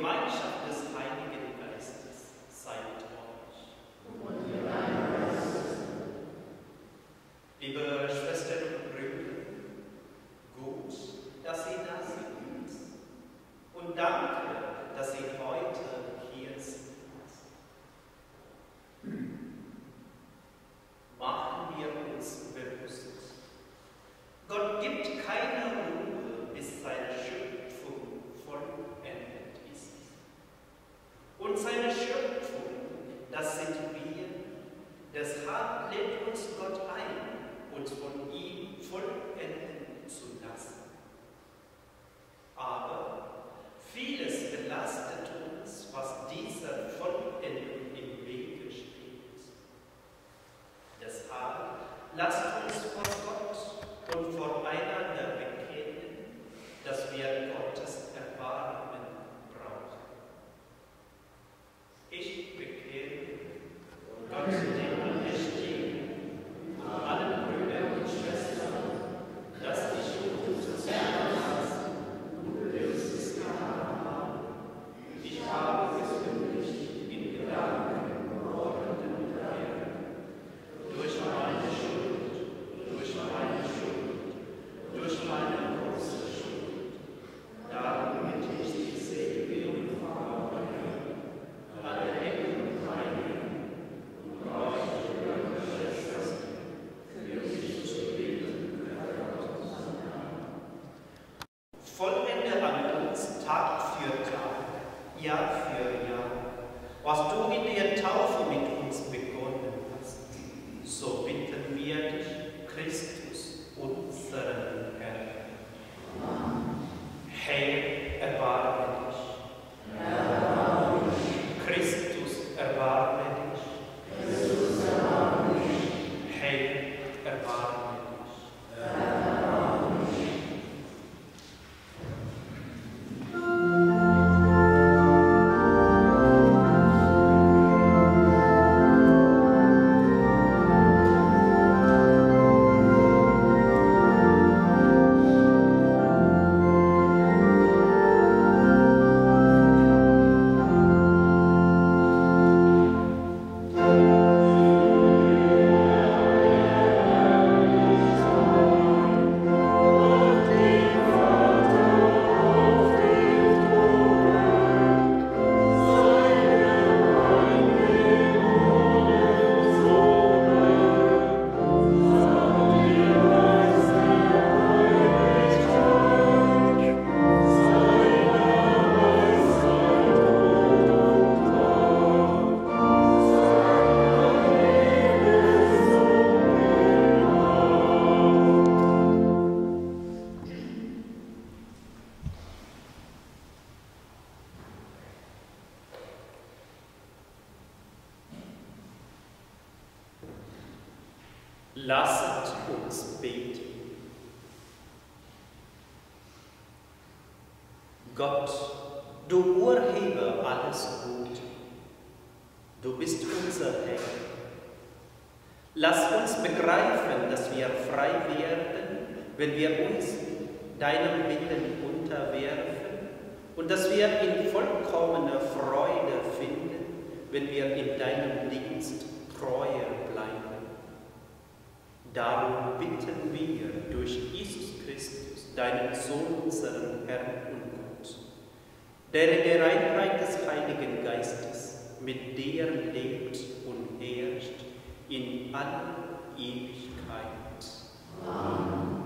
Gemeinschaft des Heiligen Geistes sei mit euch. Und mit deinem Geist. Liebe Schwestern und Brüder, gut, dass ihr da seid. Und danke, dass ihr heute hier seid. Machen wir uns bewusst, Gott gibt keine Ruhe, bis seine Schöpfung vollendet ist. Und seine Schöpfung, das sind wir, deshalb lädt uns Gott ein, uns von ihm vollenden zu lassen. Aber vieles belastet uns, was dieser Vollendung im Wege steht. Deshalb lasst uns vor Gott und voreinander bekennen, dass wir Gottes Erbarmen brauchen. Ich bekenne Gott, den Allmächtigen, und allen Brüdern und Schwestern, dass die Schuld des Herrn und Böses getan haben. Ich habe gesündigt in Gedanken, Worten und Werken, durch meine Schuld, durch meine große Schuld. Darum bitte ich die Selige und Frau alle Engel und Heiligen und euch, Brüder und Schwestern, für mich zu beten, vollende an uns Tag für Tag, Jahr für Jahr, was du in der Taufe mit uns begonnen hast. So bitten wir dich, Christus, unseren Herrn. Herr, erbarme dich. Erbarme dich. Christus, erbarme dich. Christus, erbarme dich. Herr, erbarme dich. Erbarme dich. Lasset uns beten. Gott, du Urheber alles Guten, du bist unser Herr. Lass uns begreifen, dass wir frei werden, wenn wir uns deinem Willen unterwerfen und dass wir in vollkommener Freude finden, wenn wir in deinem Dienst treuer bleiben. Darum bitten wir durch Jesus Christus, deinen Sohn, unseren Herrn und Gott, der in der Einheit des Heiligen Geistes mit dir lebt und herrscht in alle Ewigkeit. Amen.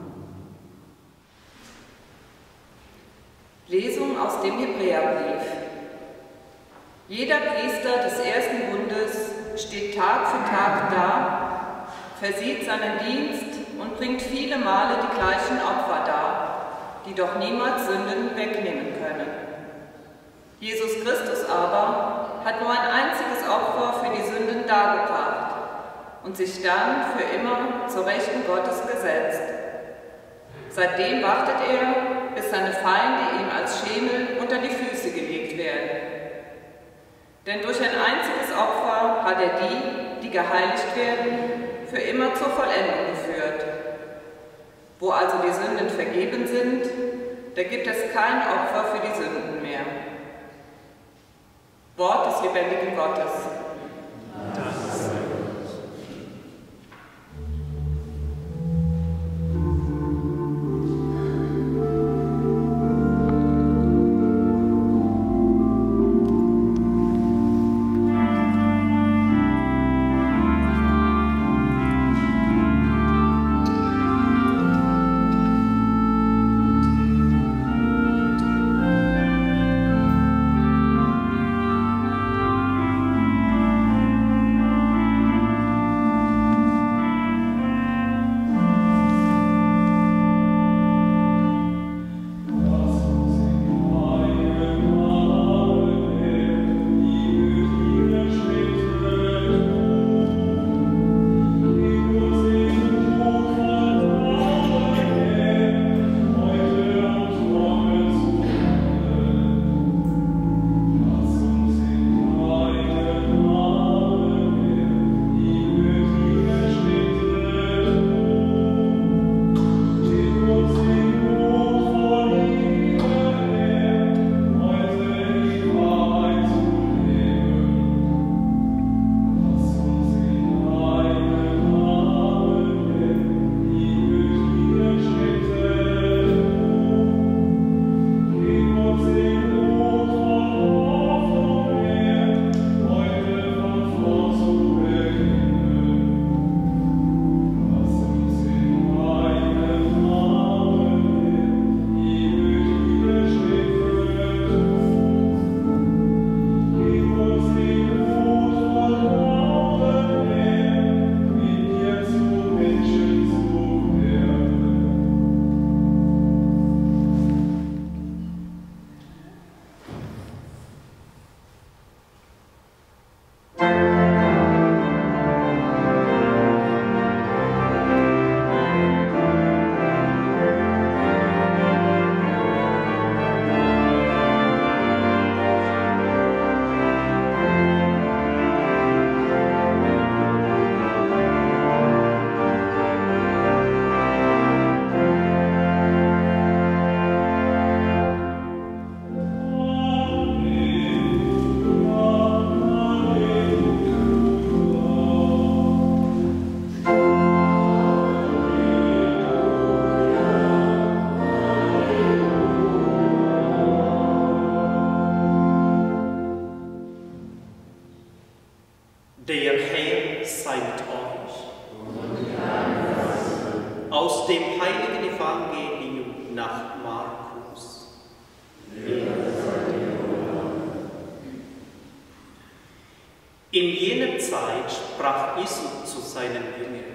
Lesung aus dem Hebräerbrief. Jeder Priester des ersten Bundes steht Tag für Tag da, versieht seinen Dienst und bringt viele Male die gleichen Opfer dar, die doch niemals Sünden wegnehmen können. Jesus Christus aber hat nur ein einziges Opfer für die Sünden dargebracht und sich dann für immer zur Rechten Gottes gesetzt. Seitdem wartet er, bis seine Feinde ihm als Schemel unter die Füße gelegt werden. Denn durch ein einziges Opfer hat er die geheiligt werden, für immer zur Vollendung geführt. Wo also die Sünden vergeben sind, da gibt es kein Opfer für die Sünden mehr. lebendigen Gottes. Der Herr sei mit euch. Aus dem heiligen Evangelium nach Markus. In jener Zeit sprach Jesus zu seinen Jüngern: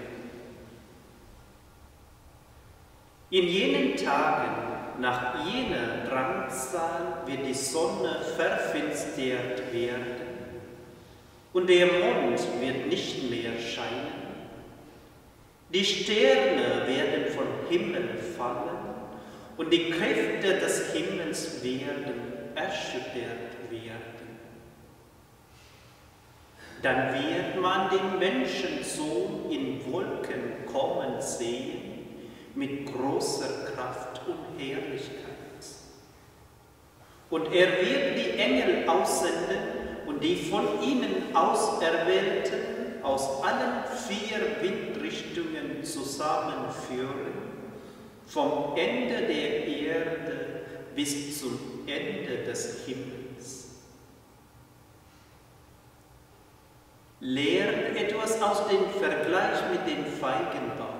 In jenen Tagen, nach jener Drangsal, wird die Sonne verfinstert werden und der Mond wird nicht mehr scheinen. Die Sterne werden vom Himmel fallen und die Kräfte des Himmels werden erschüttert werden. Dann wird man den Menschensohn in Wolken kommen sehen, mit großer Kraft und Herrlichkeit. Und er wird die Engel aussenden und die von ihnen Auserwählten aus allen 4 Windrichtungen zusammenführen, vom Ende der Erde bis zum Ende des Himmels. Lernt etwas aus dem Vergleich mit dem Feigenbaum.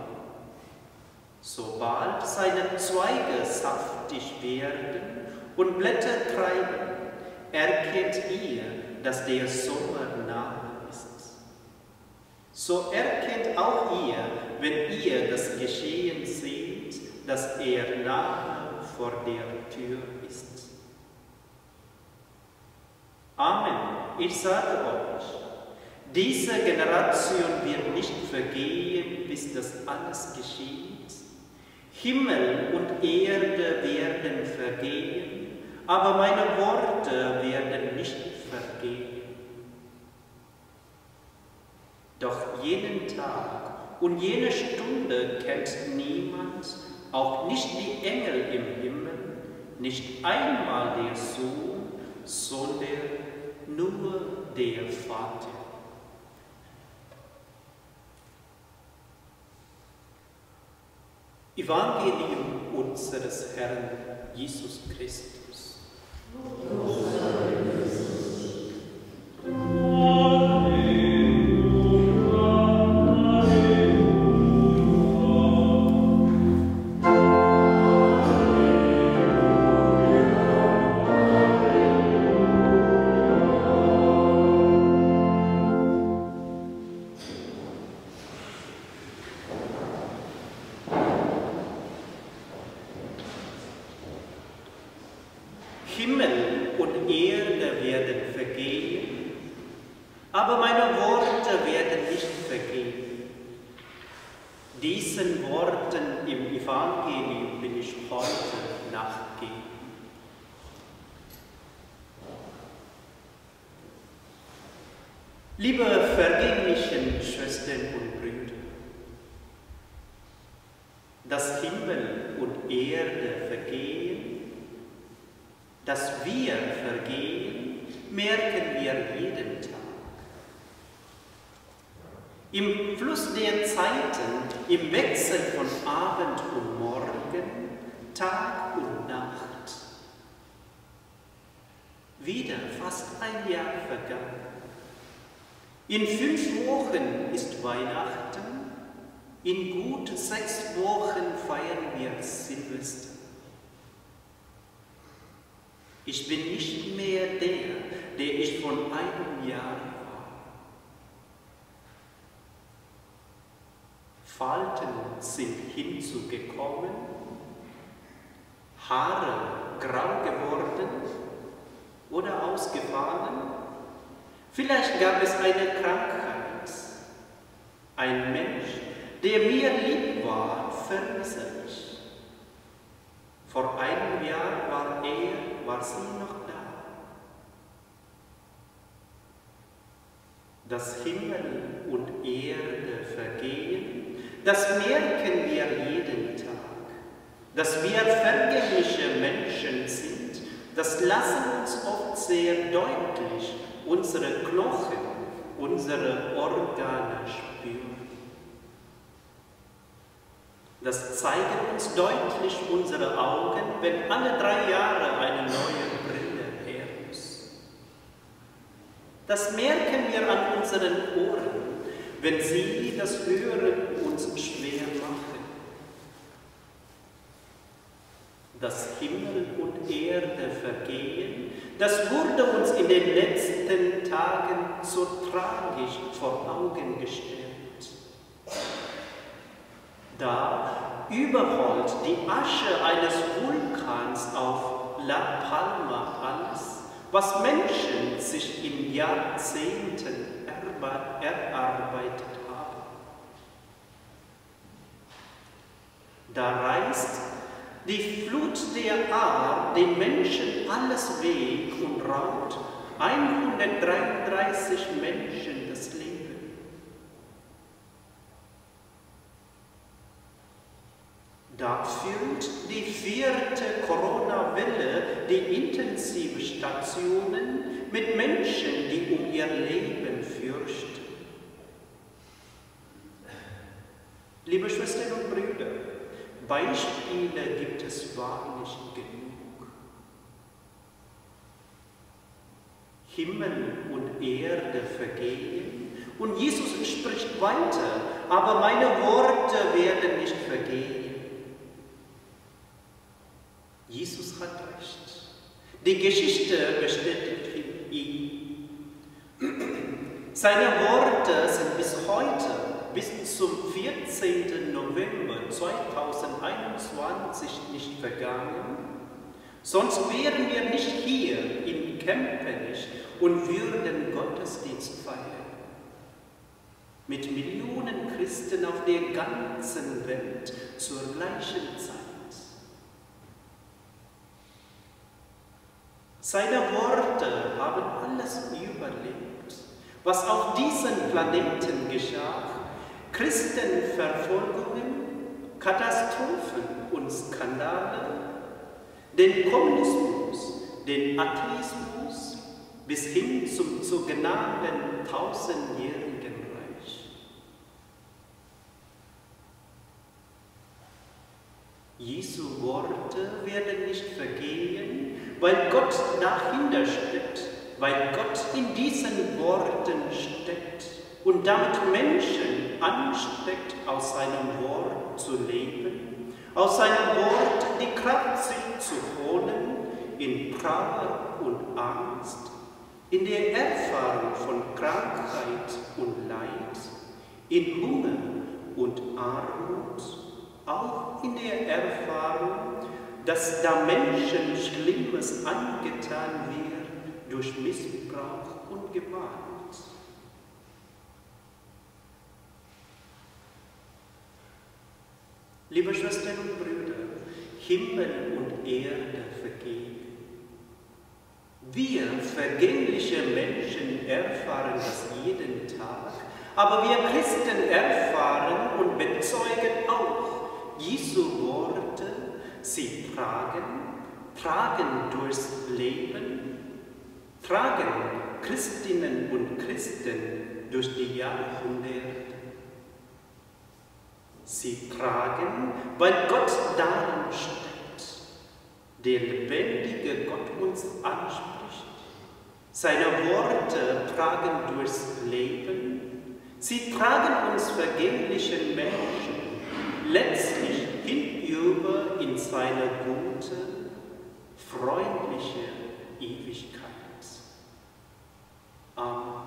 Sobald seine Zweige saftig werden und Blätter treiben, erkennt ihr, dass der Sommer nahe ist. So erkennt auch ihr, wenn ihr das Geschehen seht, dass er nahe vor der Tür ist. Amen, ich sage euch, diese Generation wird nicht vergehen, bis das alles geschieht. Himmel und Erde werden vergehen, aber meine Worte werden nicht vergehen. Doch jenen Tag und jene Stunde kennt niemand, auch nicht die Engel im Himmel, nicht einmal der Sohn, sondern nur der Vater. Evangelium unseres Herrn Jesus Christus. Himmel und Erde werden vergehen, aber meine Worte werden nicht vergehen. Diesen Worten im Evangelium will ich heute nachgehen. Liebe vergänglichen Schwestern und Brüder, dass Himmel und Erde vergehen, dass wir vergehen, merken wir jeden Tag. Im Fluss der Zeiten, im Wechsel von Abend und Morgen, Tag und Nacht. Wieder fast ein Jahr vergangen. In 5 Wochen ist Weihnachten, in gut 6 Wochen feiern wir Silvester. Ich bin nicht mehr der ich vor einem Jahr war. Falten sind hinzugekommen, Haare grau geworden oder ausgefallen. Vielleicht gab es eine Krankheit. Ein Mensch, der mir lieb war, vermisse ich. Vor einem Jahr war sie noch da. Dass Himmel und Erde vergehen, das merken wir jeden Tag. Dass wir vergängliche Menschen sind, das lassen uns oft sehr deutlich unsere Knochen, unsere Organe spüren. Das zeigen uns deutlich unsere Augen, wenn alle 3 Jahre eine neue Brille her muss. Das merken wir an unseren Ohren, wenn sie das Hören uns schwer machen. Dass Himmel und Erde vergehen, das wurde uns in den letzten Tagen so tragisch vor Augen gestellt. Da überrollt die Asche eines Vulkans auf La Palma alles, was Menschen sich in Jahrzehnten erarbeitet haben. Da reißt die Flut der Aar den Menschen alles weg und raubt 133 Menschen das Leben. Da füllt die 4. Corona-Welle die Intensivstationen mit Menschen, die um ihr Leben fürchten. Liebe Schwestern und Brüder, Beispiele gibt es wahrlich genug. Himmel und Erde vergehen und Jesus spricht weiter, aber meine Worte werden nicht vergehen. Jesus hat recht. Die Geschichte bestätigt ihn. Seine Worte sind bis heute, bis zum 14. November 2021 nicht vergangen. Sonst wären wir nicht hier in Kempenich und würden Gottesdienst feiern. Mit Millionen Christen auf der ganzen Welt zur gleichen Zeit. Seine Worte haben alles überlebt, was auf diesem Planeten geschah. Christenverfolgungen, Katastrophen und Skandale, den Kommunismus, den Atheismus, bis hin zum sogenannten 1000-jährigen Reich. Jesu Worte werden nicht vergehen, weil Gott dahinter steht, weil Gott in diesen Worten steckt und damit Menschen ansteckt, aus seinem Wort zu leben, aus seinem Wort die Kraft sich zu holen in Trauer und Angst, in der Erfahrung von Krankheit und Leid, in Hunger und Armut, auch in der Erfahrung, dass da Menschen Schlimmes angetan wird durch Missbrauch und Gewalt. Liebe Schwestern und Brüder, Himmel und Erde vergehen. Wir vergängliche Menschen erfahren das jeden Tag, aber wir Christen erfahren und bezeugen auch Jesu Worte. Sie tragen durchs Leben, tragen Christinnen und Christen durch die Jahrhunderte. Sie tragen, weil Gott darin steckt, der lebendige Gott uns anspricht. Seine Worte tragen durchs Leben. Sie tragen uns vergänglichen Menschen letztlich hinüber in seine gute, freundliche Ewigkeit. Amen.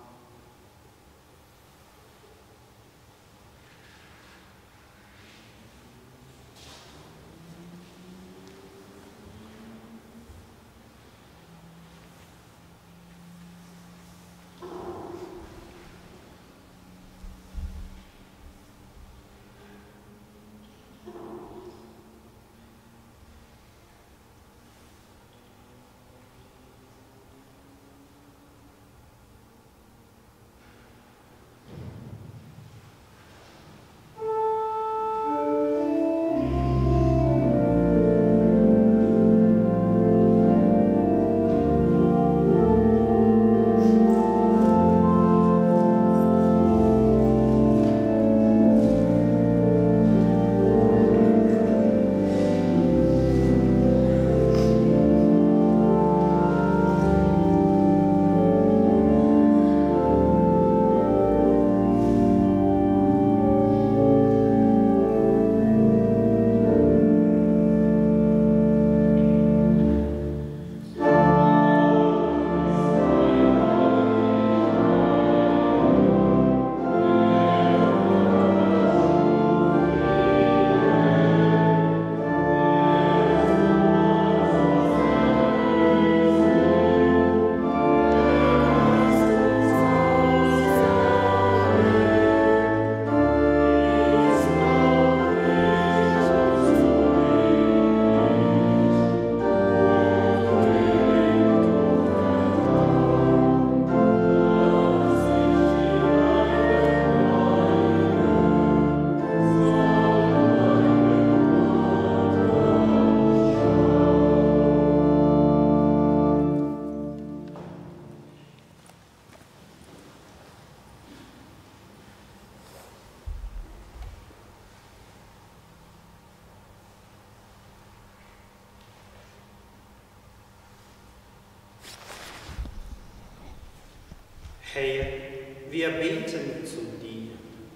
Herr, wir beten zu dir.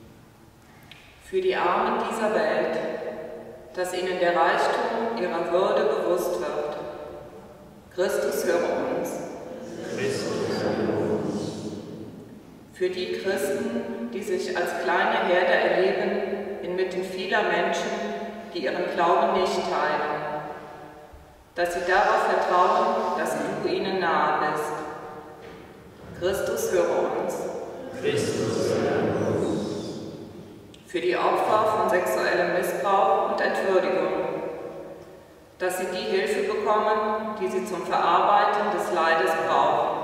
Für die Armen dieser Welt, dass ihnen der Reichtum ihrer Würde bewusst wird. Christus, höre uns. Christus, höre uns. Für die Christen, die sich als kleine Herde erleben, inmitten vieler Menschen, die ihren Glauben nicht teilen, dass sie darauf vertrauen, dass du ihnen nahe bist. Christus, höre uns. Christus, höre uns. Für die Opfer von sexuellem Missbrauch und Entwürdigung, dass sie die Hilfe bekommen, die sie zum Verarbeiten des Leides brauchen.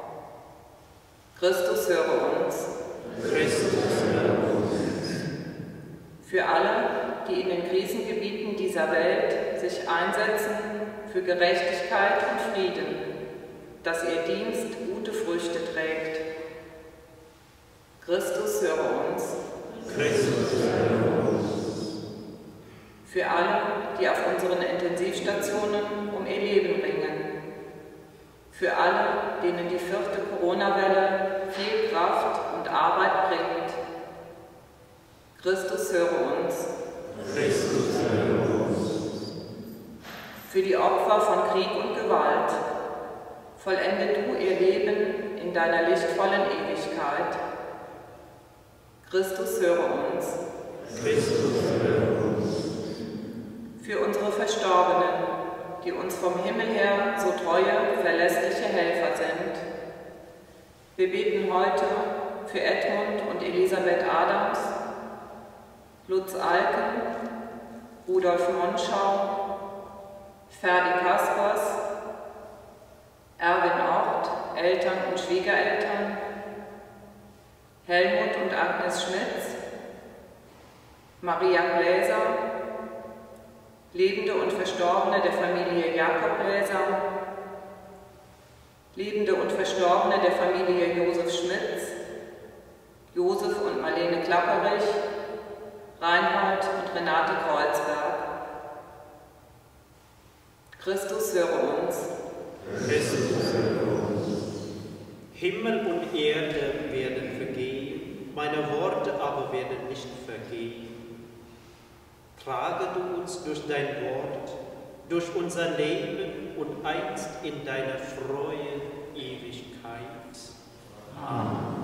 Christus, höre uns. Christus, höre uns. Für alle, die in den Krisengebieten dieser Welt sich einsetzen für Gerechtigkeit und Frieden. dass ihr Dienst gute Früchte trägt. Christus, höre uns. Christus, höre uns. Für alle, die auf unseren Intensivstationen um ihr Leben ringen. Für alle, denen die 4. Corona-Welle viel Kraft und Arbeit bringt. Christus, höre uns. Christus, höre uns. Für die Opfer von Krieg und Gewalt, vollende du ihr Leben in deiner lichtvollen Ewigkeit. Christus, höre uns. Christus, höre uns. Für unsere Verstorbenen, die uns vom Himmel her so treue, verlässliche Helfer sind. Wir beten heute für Edmund und Elisabeth Adams, Lutz Alken, Rudolf Monschau, Ferdi Kaspers, Erwin Ort, Eltern und Schwiegereltern, Helmut und Agnes Schmitz, Maria Gläser, Lebende und Verstorbene der Familie Jakob Gläser, Lebende und Verstorbene der Familie Josef Schmitz, Josef und Marlene Klapperich, Reinhold und Renate Kreuzberg. Christus, höre uns. Christus, höre uns. Himmel und Erde werden vergehen, meine Worte aber werden nicht vergehen. Trage du uns durch dein Wort, durch unser Leben und einst in deiner Freue Ewigkeit. Amen.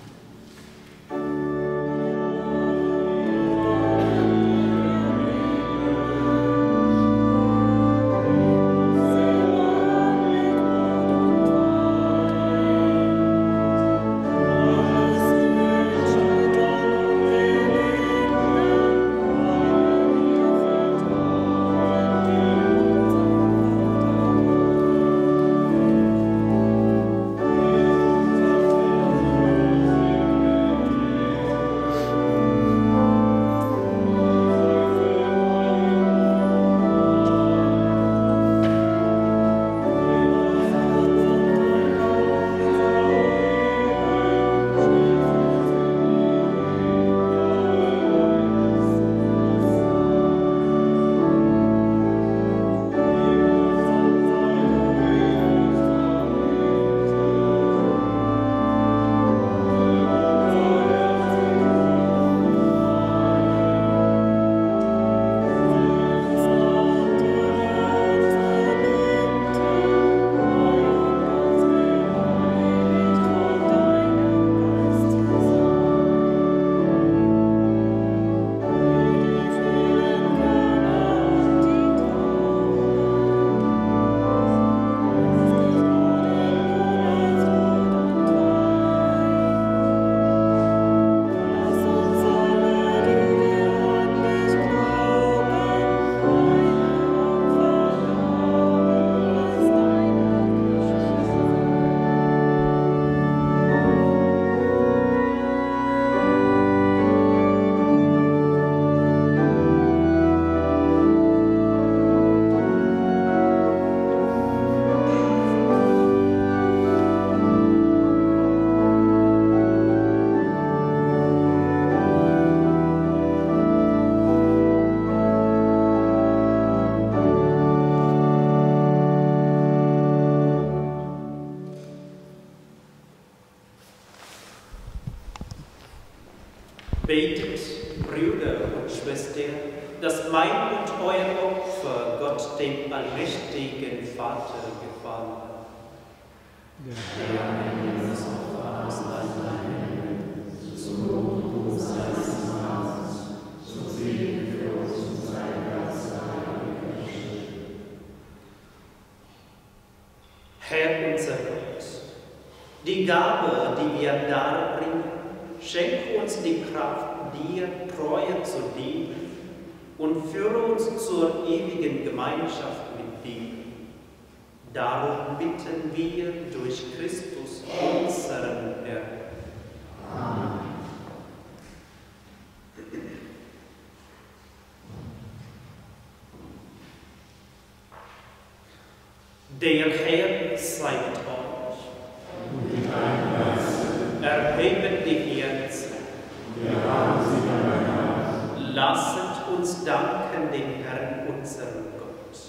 Betet, Brüder und Schwestern, dass mein und euer Opfer Gott, dem allmächtigen Vater, gefallen. Der Herr ist Opfer aus deinem Himmel, zum Lob unseres Namens, zum Segen für uns und sein ganzer heiliger Schrift. Herr unser Gott, die Gabe, die wir darbringen, schenke uns die Kraft, dir treu zu dienen und führe uns zur ewigen Gemeinschaft mit dir. Darum bitten wir durch Christus, unseren Herrn. Amen. Der Herr sei mit euch. erheben die Herzen. Lasset uns danken dem Herrn, unserem Gott.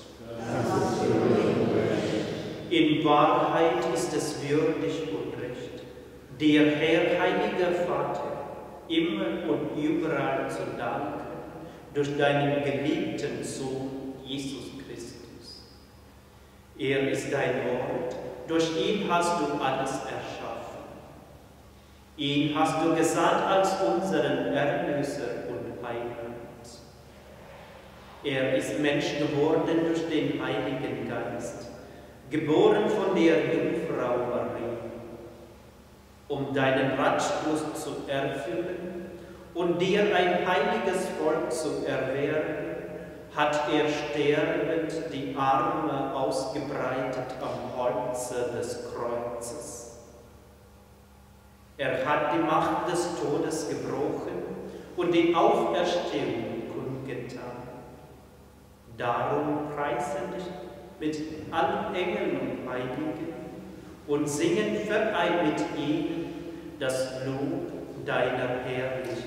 In Wahrheit ist es würdig und recht, dir, Herr, heiliger Vater, immer und überall zu danken, durch deinen geliebten Sohn, Jesus Christus. Er ist dein Wort, durch ihn hast du alles erschaffen. Ihn hast du gesandt als unseren Erlöser und Heiland. Er ist Mensch geworden durch den Heiligen Geist, geboren von der Jungfrau Maria, um deinen Ratschluss zu erfüllen und dir ein heiliges Volk zu erwehren, hat er sterbend die Arme ausgebreitet am Holze des Kreuzes. Er hat die Macht des Todes gebrochen und die Auferstehung kundgetan. Darum preisen dich mit allen Engeln und Heiligen und singen vereint mit ihnen das Lob deiner Herrlichkeit.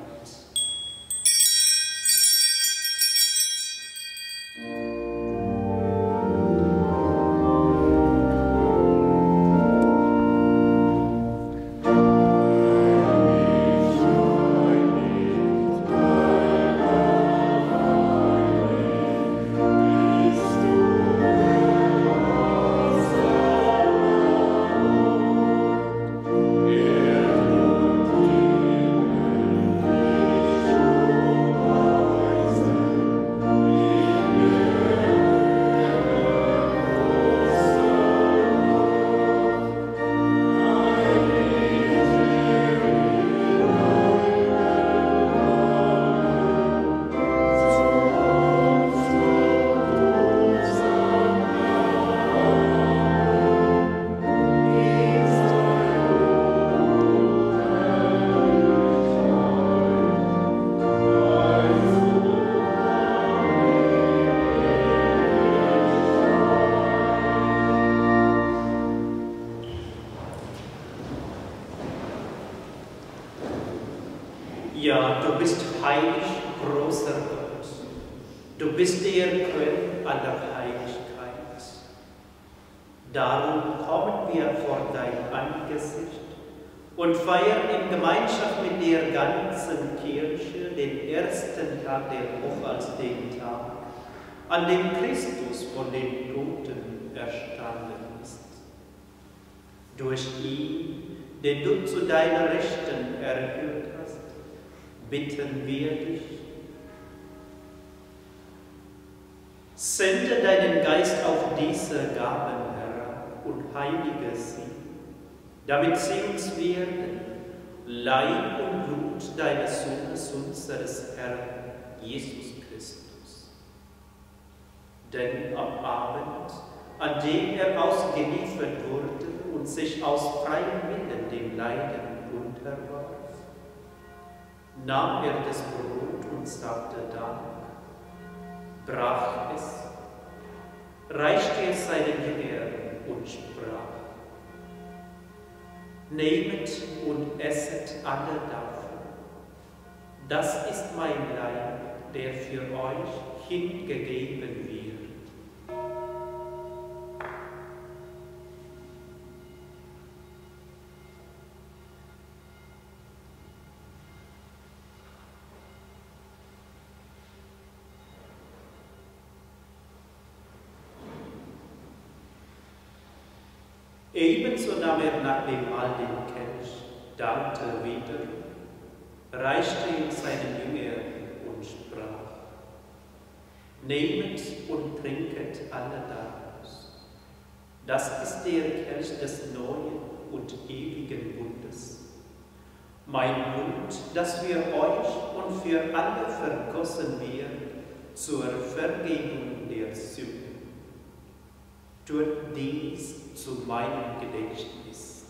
Ja, du bist heilig, großer Gott. Du bist der Quell aller Heiligkeit. Darum kommen wir vor dein Angesicht und feiern in Gemeinschaft mit der ganzen Kirche den ersten Tag der Woche als den Tag, an dem Christus von den Toten erstanden ist. Durch ihn, den du zu deiner Rechten erhöht hast, bitten wir dich. Sende deinen Geist auf diese Gaben herab und heilige sie, damit sie uns werden, Leib und Blut deines Sohnes, unseres Herrn, Jesus Christus. Denn am Abend, an dem er ausgeliefert wurde und sich aus freiem Willen dem Leiden unterwarf, nahm er das Brot und sagte Dank, brach es, reichte es seinen Jüngern und sprach: Nehmet und esset alle davon. Das ist mein Leib, der für euch hingegeben wird. Ebenso nahm er nach dem Mahl den Kelch, dankte wieder, reichte ihn seinen Jüngern und sprach: Nehmet und trinket alle daraus. Das ist der Kelch des neuen und ewigen Bundes. Mein Blut, das für euch und für alle vergossen wird, zur Vergebung der Sünden. Tut dies zu meinem Gedächtnis.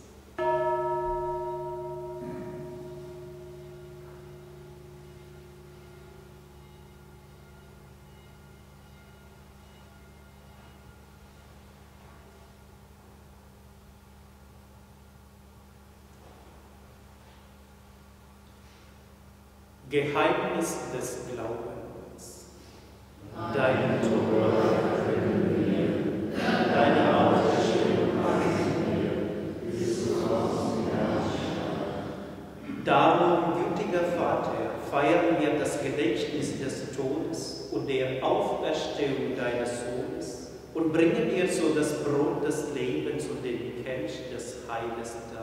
Geheimnis des Glaubens. Dein Tod verkünden wir, deine Auferstehung preisen wir, bis du kommst in Herrlichkeit. Darum, gütiger Vater, feiern wir das Gedächtnis des Todes und der Auferstehung deines Sohnes und bringen dir so das Brot des Lebens und den Kelch des Heiles dar.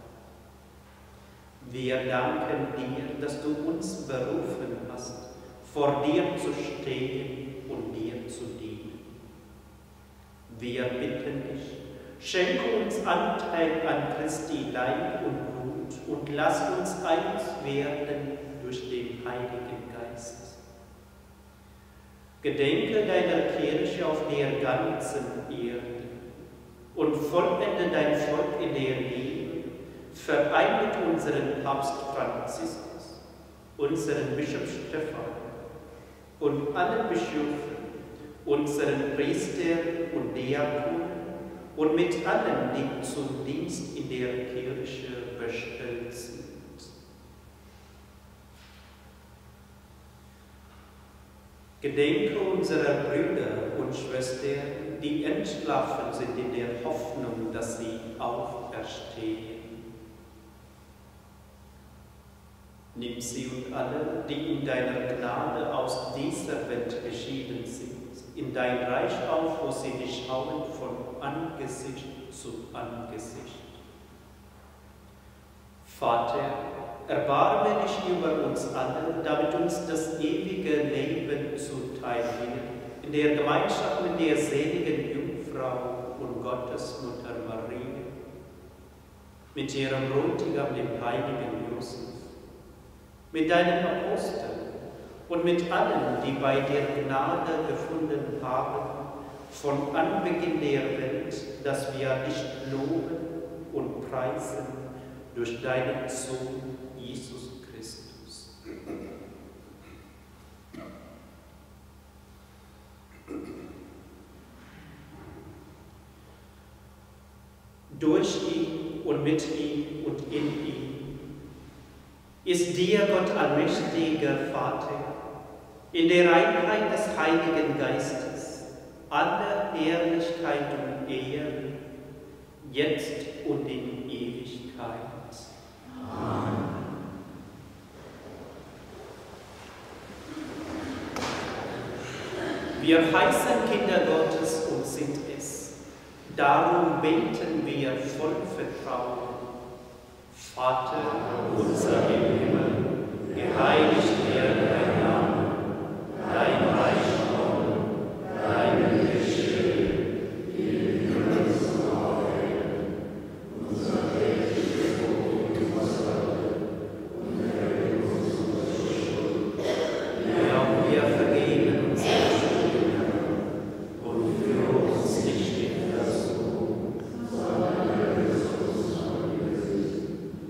Wir danken dir, dass du uns berufen hast, vor dir zu stehen und dir zu dienen. Wir bitten dich, schenke uns Anteil an Christi Leib und Blut und lass uns eins werden durch den Heiligen Geist. Gedenke deiner Kirche auf der ganzen Erde und vollende dein Volk in der Liebe. Verein mit unseren Papst Franziskus, unseren Bischof Stephan und allen Bischöfen, unseren Priestern und Diakonen und mit allen, die zum Dienst in der Kirche bestellt sind. Gedenke unserer Brüder und Schwestern, die entschlafen sind in der Hoffnung, dass sie auferstehen. Nimm sie und alle, die in deiner Gnade aus dieser Welt geschieden sind, in dein Reich auf, wo sie dich schauen von Angesicht zu Angesicht. Vater, erbarme dich über uns alle, damit uns das ewige Leben zuteil wird, in der Gemeinschaft mit der seligen Jungfrau und Gottesmutter Maria, mit ihrem Bräutigam, dem heiligen Josef, mit deinen Aposteln und mit allen, die bei dir Gnade gefunden haben, von Anbeginn der Welt, dass wir dich loben und preisen durch deinen Sohn Jesus Christus. Durch ihn und mit ihm und in ihm ist dir, Gott allmächtiger Vater, in der Einheit des Heiligen Geistes, alle Herrlichkeit und Ehre, jetzt und in Ewigkeit. Amen. Wir heißen Kinder Gottes und sind es. Darum beten wir voll Vertrauen. Vater unser im Himmel, geheiligt werde dein Name, dein Reich komme, dein Wille geschehe, wie im Himmel so auf Erden. Unser tägliches Brot gib uns heute und vergib uns unsere Schuld, wie auch wir vergeben unseren Schuldigern, und führe uns nicht in Versuchung, sondern erlöse uns von Bösen.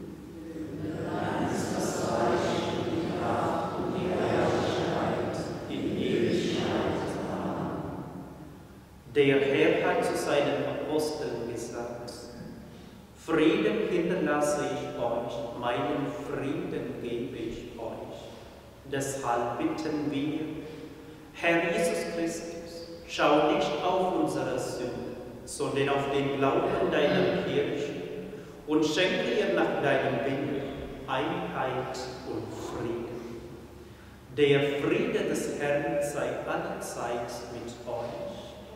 Der Herr hat zu seinen Aposteln gesagt: Frieden hinterlasse ich euch, meinen Frieden gebe ich euch. Deshalb bitten wir, Herr Jesus Christus, schau nicht auf unsere Sünde, sondern auf den Glauben deiner Kirche und schenke ihr nach deinem Willen Einheit und Frieden. Der Friede des Herrn sei allezeit mit euch.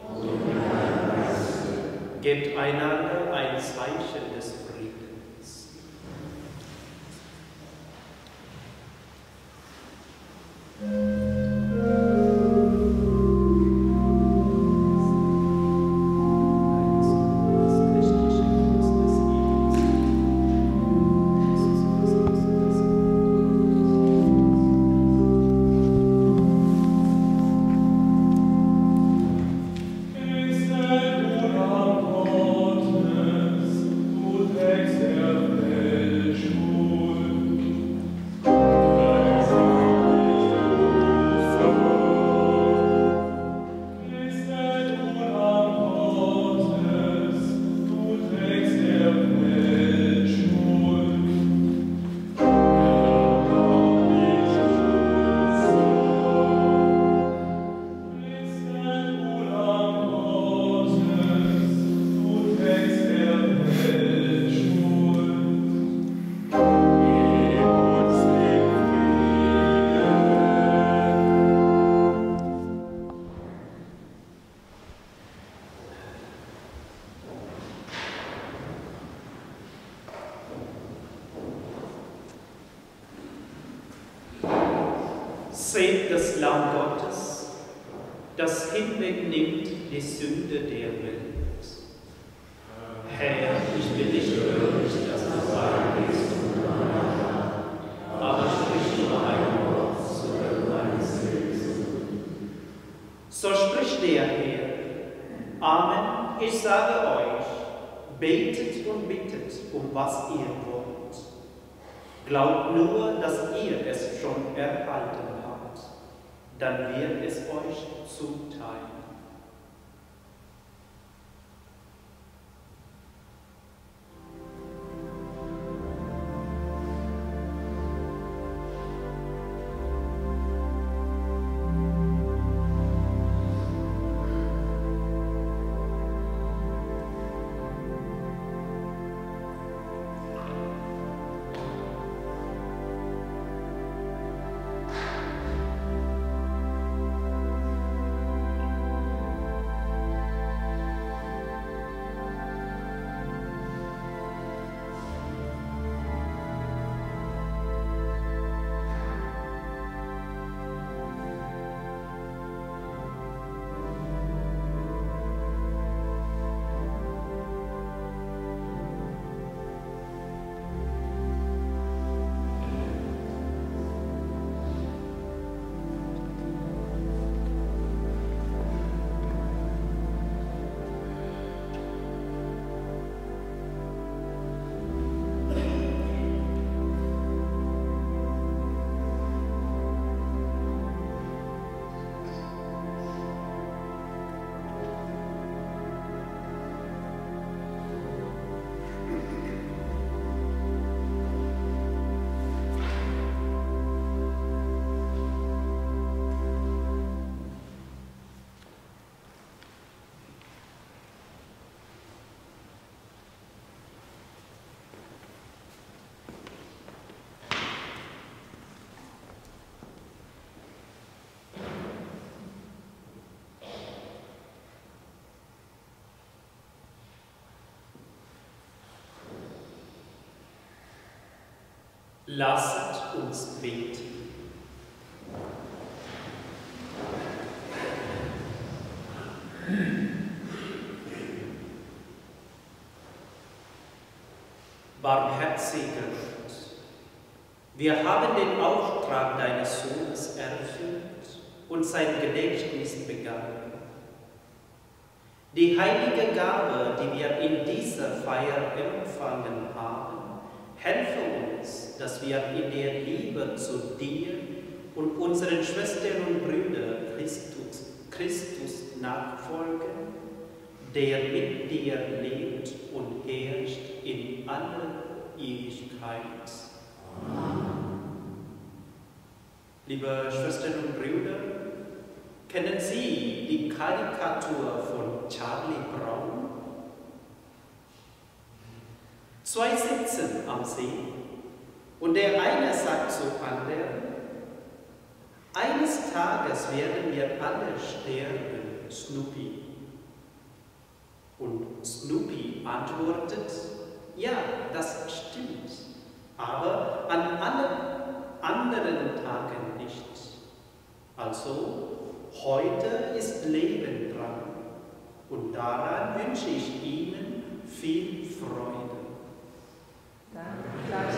Gebt einander ein Zeichen des Friedens. Christus, Seht das Lamm Gottes, das hinwegnimmt die Sünde der Welt. Herr, ich bin nicht würdig, dass du reingehst und aber sprich nur ein Wort, so wird meine Seele gesund. So spricht der Herr. Amen, ich sage euch, betet und bittet, um was ihr wollt. Glaubt nur, dass ihr es schon erhalten habt, dann wird es euch zuteil. Lasset uns beten. Barmherziger Gott, wir haben den Auftrag deines Sohnes erfüllt und sein Gedächtnis begangen. Die heilige Gabe, die wir in dieser Feier empfangen haben, helfe uns, dass wir in der Liebe zu dir und unseren Schwestern und Brüdern Christus nachfolgen, der mit dir lebt und herrscht in alle Ewigkeit. Amen. Liebe Schwestern und Brüder, kennen Sie die Karikatur von Charlie Brown? Zwei sitzen am See und der eine sagt zu anderen: Eines Tages werden wir alle sterben, Snoopy. Und Snoopy antwortet: Ja, das stimmt, aber an allen anderen Tagen nicht. Also, heute ist Leben dran und daran wünsche ich Ihnen viel Freude. Danke.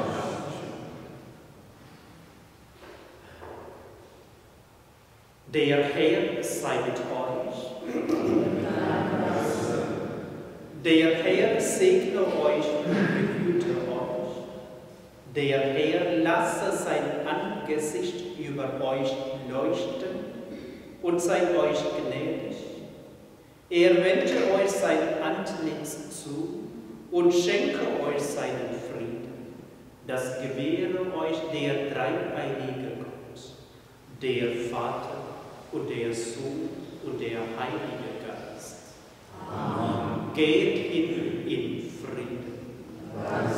Der Herr sei mit euch. Der Herr segne euch und behüte euch. Der Herr lasse sein Angesicht über euch leuchten und sei euch gnädig. Er wende euch sein Antlitz zu und schenke euch seinen Frieden. Das gewähre euch der dreieinige Gott, der Vater und der Sohn und der Heilige Geist. Amen. Geht hin in Frieden. Amen.